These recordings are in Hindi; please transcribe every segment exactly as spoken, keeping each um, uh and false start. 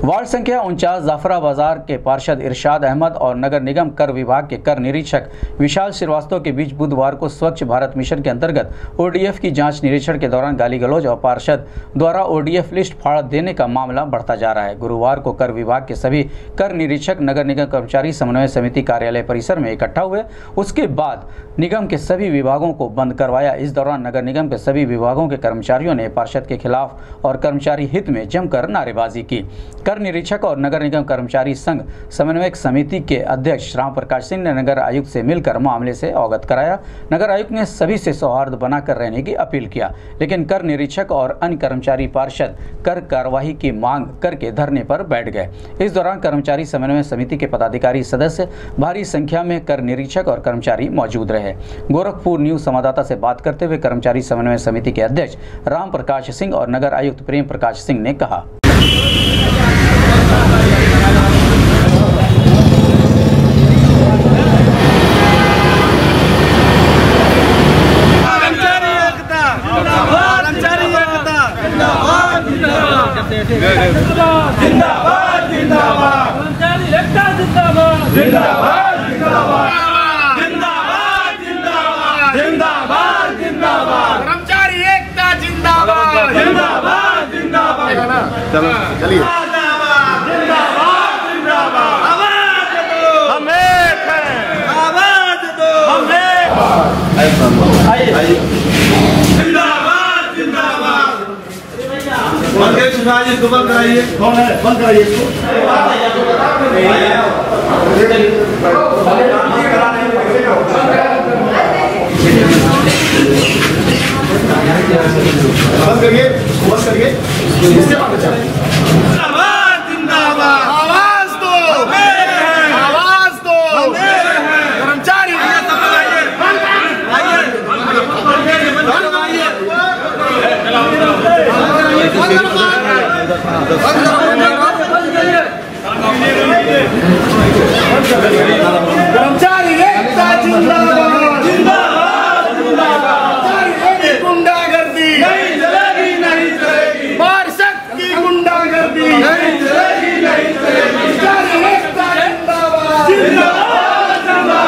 वार्ड संख्या उनचास जाफरा बाजार के पार्षद इरशाद अहमद और नगर निगम कर विभाग के कर निरीक्षक विशाल श्रीवास्तव के बीच बुधवार को स्वच्छ भारत मिशन के अंतर्गत ओडीएफ की जांच निरीक्षण के दौरान गाली गलौज और पार्षद द्वारा ओडीएफ लिस्ट फाड़ देने का मामला बढ़ता जा रहा है। गुरुवार को कर विभाग के सभी कर निरीक्षक नगर निगम कर्मचारी समन्वय समिति कार्यालय परिसर में इकट्ठा हुए। उसके बाद निगम के सभी विभागों को बंद करवाया। इस दौरान नगर निगम के सभी विभागों के कर्मचारियों ने पार्षद के खिलाफ और कर्मचारी हित में जमकर नारेबाजी की। कर निरीक्षक और नगर निगम कर्मचारी संघ समन्वयक समिति के अध्यक्ष राम प्रकाश सिंह ने नगर आयुक्त से मिलकर मामले से अवगत कराया। नगर आयुक्त ने सभी से सौहार्द बनाकर रहने की अपील किया, लेकिन कर निरीक्षक और अन्य कर्मचारी पार्षद कर कार्यवाही की मांग करके धरने पर बैठ गए। इस दौरान कर्मचारी समन्वय समिति के पदाधिकारी सदस्य भारी संख्या में कर निरीक्षक और कर्मचारी मौजूद रहे। गोरखपुर न्यूज संवाददाता से बात करते हुए कर्मचारी समन्वय समिति के अध्यक्ष राम प्रकाश सिंह और नगर आयुक्त प्रेम प्रकाश सिंह ने कहा, जिंदाबाद जिंदाबाद कर्मचारी एकता जिंदाबाद जिंदाबाद जिंदाबाद जिंदाबाद जिंदाबाद जिंदाबाद जिंदाबाद कर्मचारी एकता जिंदाबाद जिंदाबाद जिंदाबाद। चलो चलिए जिंदाबाद जिंदाबाद आवाज दो हम एक हैं, आवाज दो हम एक। आइए जिंदाबाद जिंदाबाद। अध्यक्ष जी इसको बंद कराइए। कौन है? बंद कराइए इसको। बंद करिए, बंद करिए। इसके बाद जिंदाबाद जिंदाबाद आवाज दो, आवाज दो कर्मचारी। कर्मचारी एकता जिंदाबाद जिंदाबाद जिंदाबाद। गुंडागर्दी नहीं चलेगी, नहीं चलेगी। पार्षद की गुंडागर्दी नहीं चलेगी, नहीं चलेगी। कर्मचारी एकता जिंदाबाद जिंदाबाद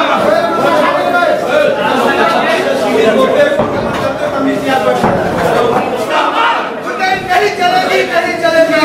जिंदाबाद। नहीं चलेगी, नहीं चलेगी।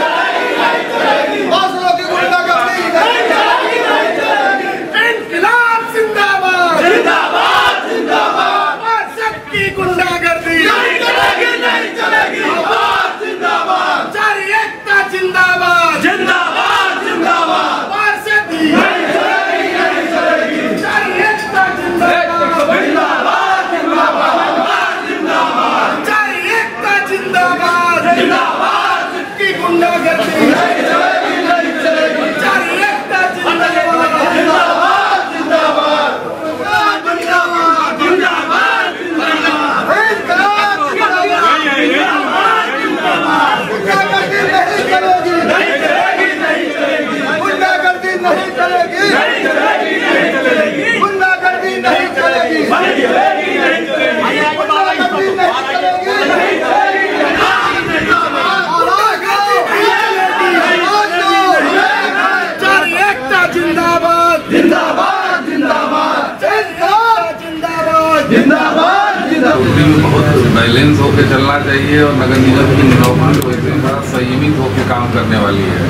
बहुत बैलेंस होकर चलना चाहिए और नगर निगम की नौकरी वैसे बड़ा संयमित होकर काम करने वाली है।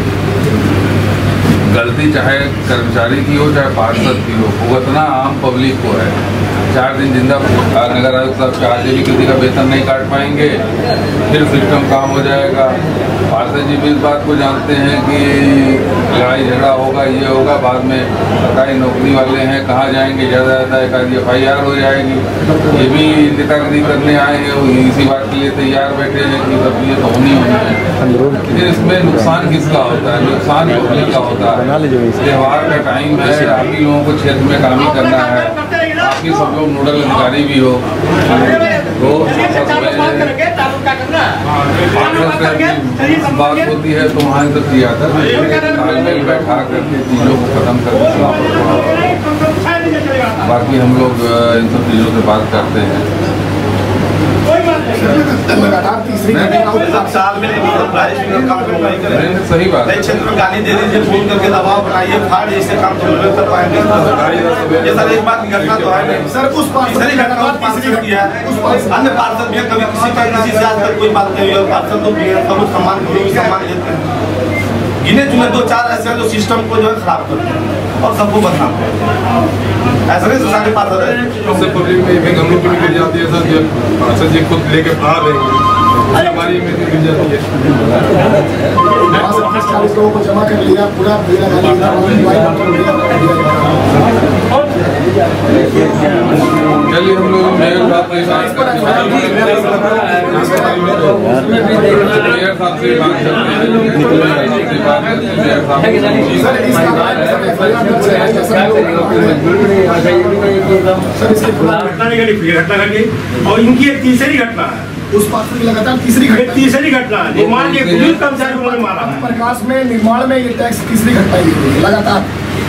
गलती चाहे कर्मचारी की हो चाहे पार्षद की हो, भुगतना आम पब्लिक को है। चार दिन जिंदा नगर आयुक्त साहब चाहते भी किसी का वेतन नहीं काट पाएंगे, फिर सिस्टम काम हो जाएगा। पार्षद जी भी इस बात को जानते हैं कि लड़ाई झगड़ा होगा, ये होगा, बाद में सरकारी नौकरी वाले हैं, कहाँ जाएंगे, ज़्यादा ज़्यादा एक आधी एफ आई आर हो जाएगी। ये भी नेतागिरी करने आए हैं, वो इसी बात के लिए तैयार बैठे हैं कि सब ये तो होनी होनी है। लेकिन इसमें नुकसान किसका होता है? नुकसान पब्लिक का होता है। त्यौहार का टाइम है, आप ही लोगों को क्षेत्र में काम ही करना है, आप ही सब लोग नोडल अधिकारी भी हो, तो बात होती है तो वहाँ सब किया था तालमेल बैठा करके चीज़ों को खत्म करके बाकी हम लोग इन सब चीज़ों से बात करते हैं। लगातार तीसरी घटना साल में बारिश में काम नहीं करें, सही बात है। क्षेत्र में गाली दे दीजिए, फोन करके दबाव बनाइए, फाड़ जैसे काम तो नहीं कर पाएंगे। ये सर एक बात घटना तो है नहीं सर, उस तीसरी घटना उस पार्षद की है, अन्य पार्षद भी कभी किसी का किसी से आज तक कोई बात नहीं हुई, पार्षद तो सब सम्मान सम्मान देते हैं। गिने चुने दो चार ऐसे हैं जो सिस्टम को जो है खराब करते हैं और सबको बदनाम करते हैं, ऐसा नहीं सारे पार्षद है। उससे पब्लिक में एक हम लोग की भी गिर जाती है सर, जब पार्षद जी खुद लेके भाग देंगे हमारी में गिर जाती है। चालीस लोगों को जमा कर लिया, पूरा चलिए हम लोग मेयर साहब से बात करते हैं, मेयर साहब से बात करते हैं, मेयर घटना घटी और इनकी एक तीसरी घटना है, उस पार्षद की लगातार तीसरी घटना तीसरी घटना है निर्माण के पुलिस कर्मचारी उन्होंने मारा है। प्रकाश में निर्माण में ये टैक्स तीसरी घटना ही हुई है लगातार।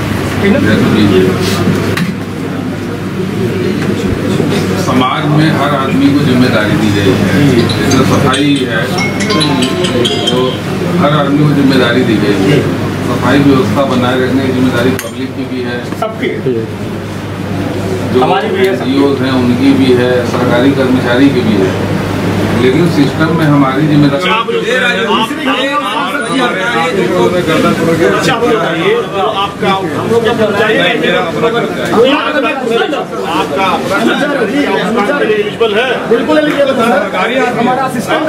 समाज में हर आदमी को जिम्मेदारी दी गई है, जैसे सफाई है तो हर आदमी को जिम्मेदारी दी गई है, सफाई व्यवस्था बनाए रखने की जिम्मेदारी पब्लिक की भी है, सबकी जो सीईओ हैं उनकी भी है, सरकारी कर्मचारी की भी है, लेकिन सिस्टम में हमारी जिम्मेदारी बिल्कुल हमारा सिस्टम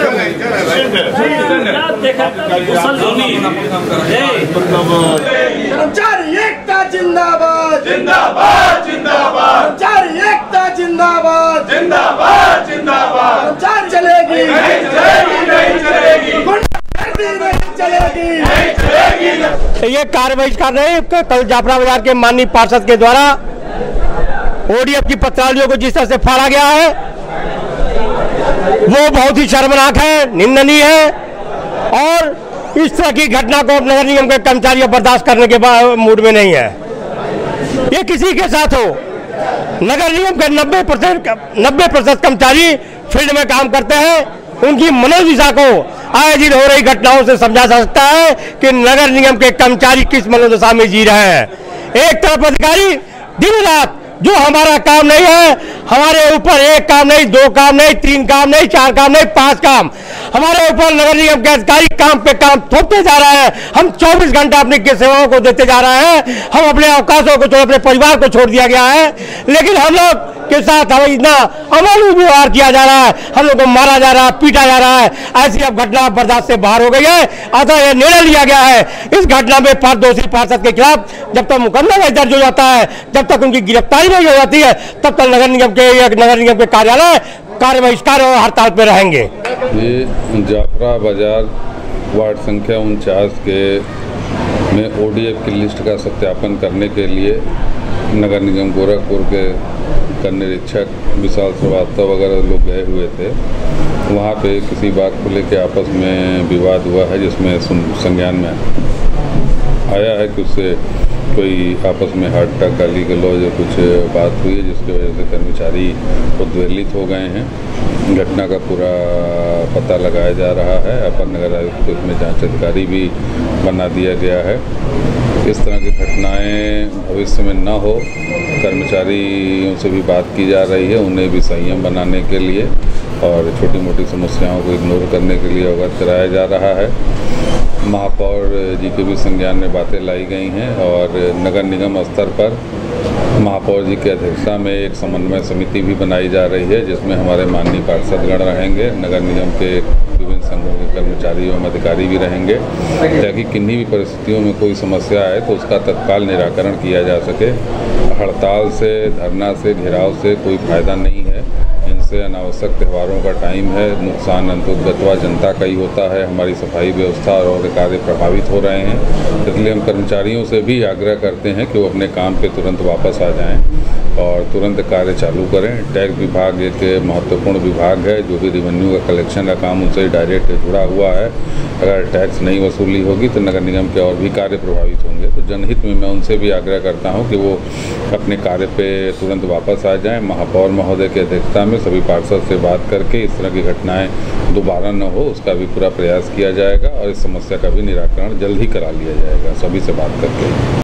कर्मचारी एकता जिंदाबाद जिंदाबाद जिंदाबाद, कर्मचारी एकता जिंदाबाद जिंदाबाद जिंदाबाद, कर्मचारी चलेगी नहीं चलेगी नहीं चलेगी, गुंडागर्दी नहीं चलेगी नहीं चलेगी। ये कार्रवाई कर रहे हैं कल जाफरा बाजार के माननीय पार्षद के द्वारा ओडीएफ की पत्रावलियों को जिस तरह से फाड़ा गया है वो बहुत ही शर्मनाक है, निंदनीय है और इस तरह की घटना को नगर निगम के कर्मचारी बर्दाश्त करने के मूड में नहीं है। ये किसी के साथ हो, नगर निगम के नब्बे प्रतिशत नब्बे प्रतिशत कर्मचारी फील्ड में काम करते हैं, उनकी मनोदशा को आयोजित हो रही घटनाओं से समझा जा सकता है कि नगर निगम के कर्मचारी किस मनोदशा में जी रहे हैं। एक तरफ अधिकारी दिन रात जो हमारा काम नहीं है, हमारे ऊपर एक काम नहीं, दो काम नहीं, तीन काम नहीं, चार काम नहीं, पांच काम, हमारे ऊपर नगर निगम के अधिकारी काम पे काम थोपते जा रहे हैं। हम चौबीस घंटा अपनी सेवाओं को देते जा रहे हैं, हम अपने अवकाशों को छोड़ अपने परिवार को छोड़ दिया गया है, लेकिन हम लोग के साथ हमें इतना अमानवीय व्यवहार किया जा रहा है, हम लोग को मारा जा रहा है, पीटा जा रहा है। ऐसी अब घटना बर्दाश्त से बाहर हो गई है, अतः यह निर्णय लिया गया है इस घटना में पर दोषी पार्षद के खिलाफ जब तक मुकदमा नहीं दर्ज हो जाता है, जब तक उनकी गिरफ्तारी नहीं हो जाती है, तब तक नगर निगम के नगर निगम के कार्यालय कार्य बहिष्कार और हड़ताल पर रहेंगे। ये जाफरा बाजार वार्ड संख्या उनचास के में ओडीएफ की लिस्ट का सत्यापन करने के लिए नगर निगम गोरखपुर के कर निरीक्षक विशाल श्रीवास्तव वगैरह लोग गए हुए थे। वहाँ पे किसी बात को लेकर आपस में विवाद हुआ है, जिसमें संज्ञान में आया है कि उससे कोई आपस में हट्टा गाली गलौज या कुछ बात हुई है, जिसकी वजह से कर्मचारी उद्वेलित हो गए हैं। घटना का पूरा पता लगाया जा रहा है, अपर नगर आयुक्त को इसमें जांच अधिकारी भी बना दिया गया है। इस तरह की घटनाएं भविष्य में न हो, कर्मचारियों से भी बात की जा रही है, उन्हें भी संयम बनाने के लिए और छोटी मोटी समस्याओं को इग्नोर करने के लिए अवगत कराया जा रहा है। महापौर जी के भी संज्ञान में बातें लाई गई हैं और नगर निगम स्तर पर महापौर जी की अध्यक्षता में एक समन्वय समिति भी बनाई जा रही है, जिसमें हमारे माननीय पार्षदगण रहेंगे, नगर निगम के विभिन्न संघों के कर्मचारी एवं अधिकारी भी रहेंगे, ताकि किन्हीं भी परिस्थितियों में कोई समस्या आए तो उसका तत्काल निराकरण किया जा सके। हड़ताल से, धरना से, घेराव से कोई फायदा नहीं है। इनसे अनावश्यक त्योहारों का टाइम है, नुकसान अंततः जनता का ही होता है। हमारी सफाई व्यवस्था और कार्य प्रभावित हो रहे हैं, इसलिए हम कर्मचारियों से भी आग्रह करते हैं कि वो अपने काम पे तुरंत वापस आ जाएं और तुरंत कार्य चालू करें। टैक्स विभाग एक महत्वपूर्ण विभाग है, जो भी रेवेन्यू का कलेक्शन का काम उनसे डायरेक्ट जुड़ा हुआ है। अगर टैक्स नहीं वसूली होगी तो नगर निगम के और भी कार्य प्रभावित होंगे। तो जनहित में मैं उनसे भी आग्रह करता हूं कि वो अपने कार्य पे तुरंत वापस आ जाएं। महापौर महोदय की अध्यक्षता में सभी पार्षद से बात करके इस तरह की घटनाएं दोबारा न हो, उसका भी पूरा प्रयास किया जाएगा और इस समस्या का भी निराकरण जल्द ही करा लिया जाएगा सभी से बात करके।